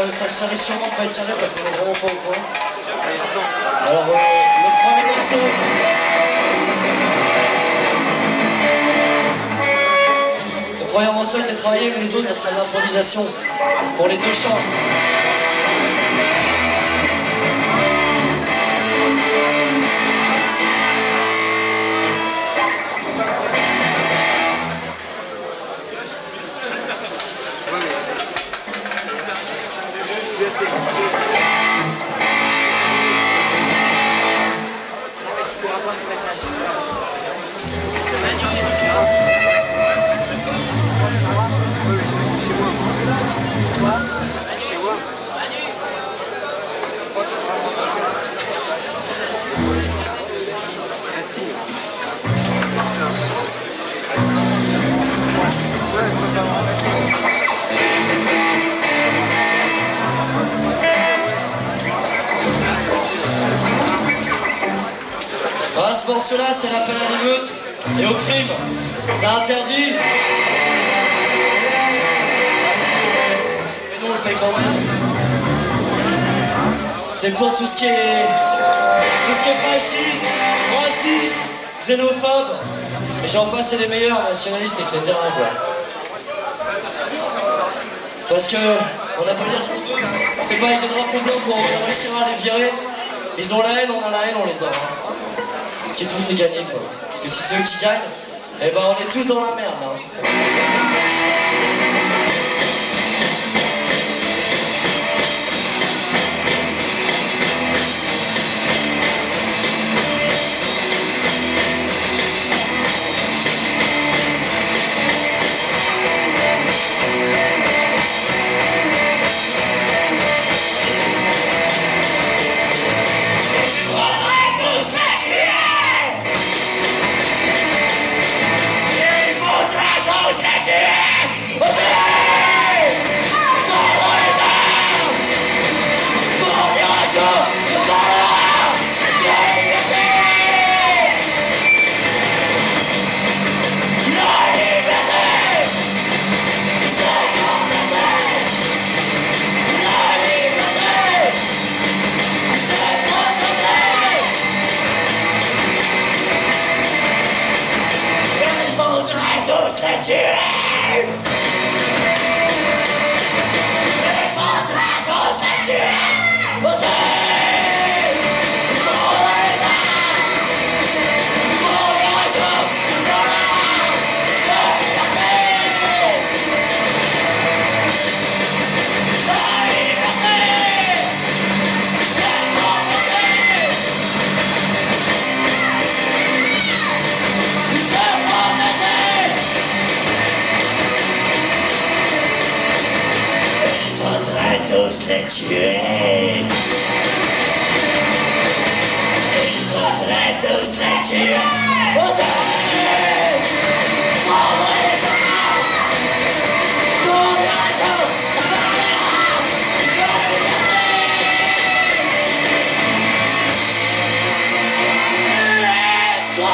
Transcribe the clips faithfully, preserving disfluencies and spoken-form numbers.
ça, ça risque sûrement de pas être carré parce qu'on est vraiment pas au point. Alors, euh, le premier morceau. Le premier morceau était travaillé, mais les autres, ça sera de l'improvisation pour les deux chants. Ah, ce morceau-là, c'est l'appel à l'émeute et au crime. C'est interdit. Mais nous, on le fait quand même. C'est pour tout ce qui est... tout ce qui est fasciste, raciste, xénophobe. Et j'en passe, c'est les meilleurs, nationalistes, et cetera quoi. Parce que, on a beau dire ce qu'on veut, c'est pas avec des drapeaux blancs qu'on réussira à les virer. Ils ont la haine, on a la haine, on les a. Ce qu'il faut, c'est gagner, quoi. Parce que si c'est eux qui gagnent, eh ben on est tous dans la merde, là. Les tuer. Il faudrait tous les tuer. Osez prendre les armes pour la chose, let's go.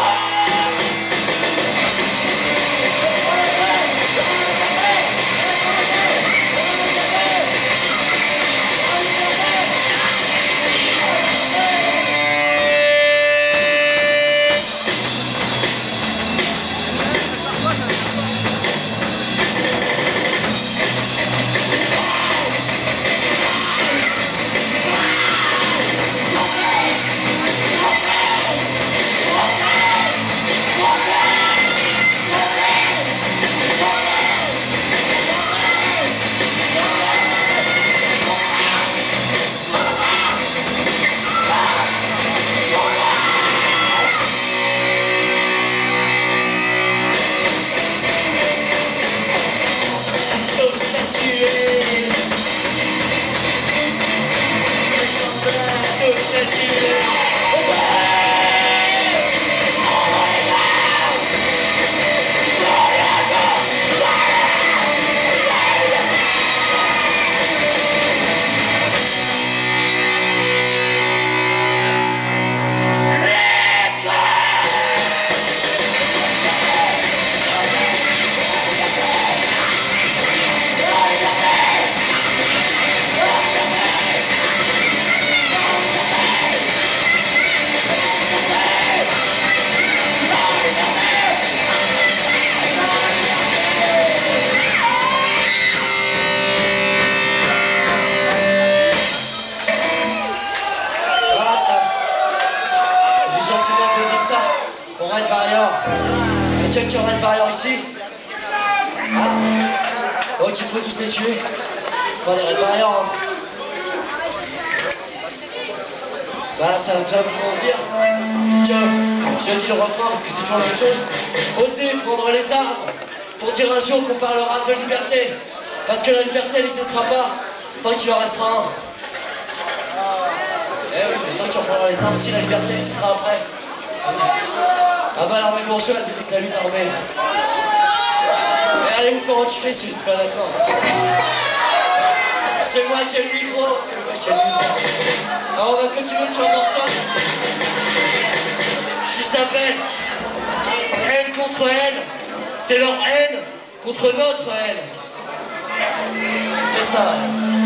effectivement on peut dire ça. On Red Warrior. Il y a quelques Red Warrior ici. Ah. Donc il faut tous les tuer. Pas les Red Warrior. Hein. Bah ça veut déjà pour dire que je dis le refrain parce que c'est toujours la même chose. Osez prendre les armes pour dire un jour qu'on parlera de liberté. Parce que la liberté elle n'existera pas tant qu'il en restera un. Eh oui, mais tant que tu reprendras les armes, si la liberté existera après. Ah bah l'armée bourgeoise, c'est la lutte armée. Mais allez vous faire entuer si vous n'êtes pas d'accord. C'est moi qui ai le micro, c'est moi qui ai le micro. Alors on va continuer sur un morceau qui s'appelle Haine contre haine. C'est leur haine contre notre haine. C'est ça.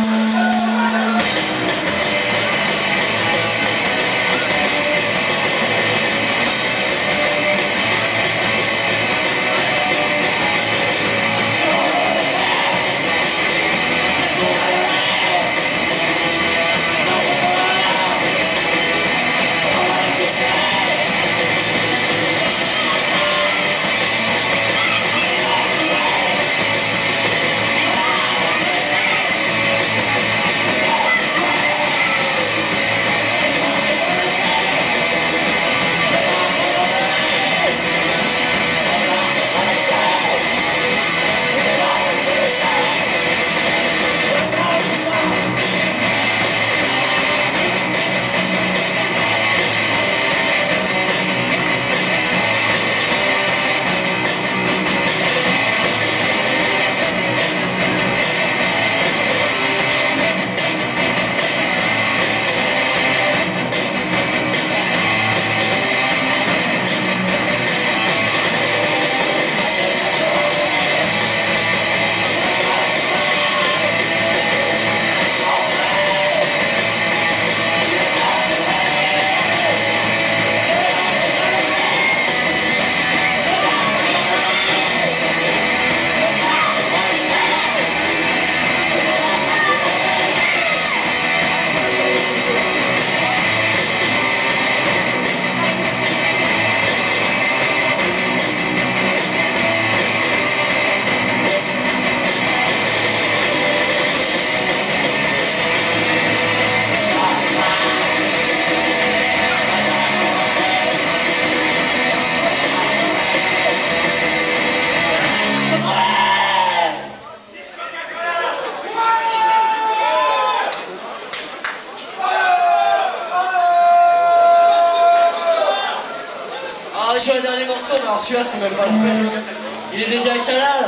Je joue un dernier morceau, mais alors celui-là c'est même pas le peine. Il est dédié à Kalal,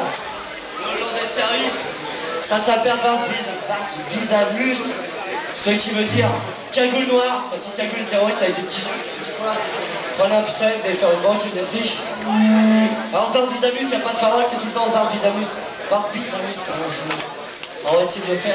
le London Service. Ça s'appelle Vars Bizamust, ce qui veut dire cagoule noire, c'est une petite cagoule terroriste avec des petits sous. Prenez un pistolet, vous allez faire une banque, vous êtes riche. Alors Vars Bizamust, il n'y a pas de parole, c'est tout le temps Vars Bizamust. Vars Bizamust, on va essayer de le faire.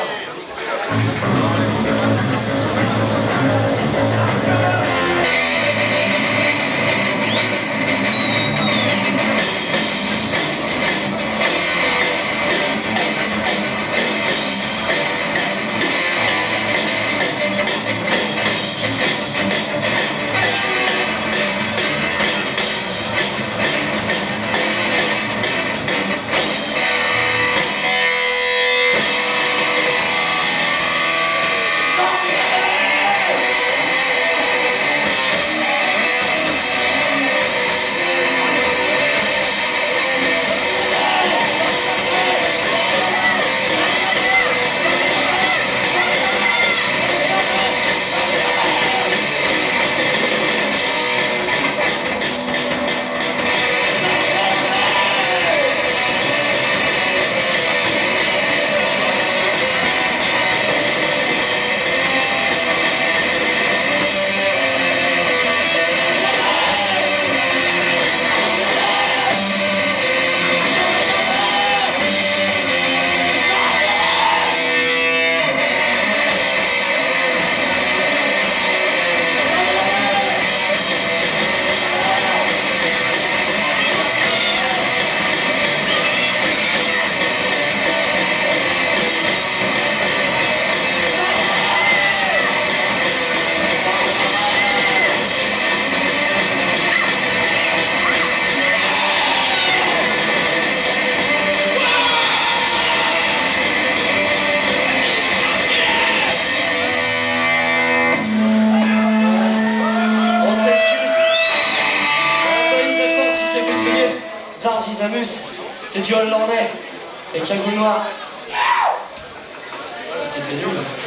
Stargizamus, c'est du hollandais. Et Cagoule Noir. C'était nul.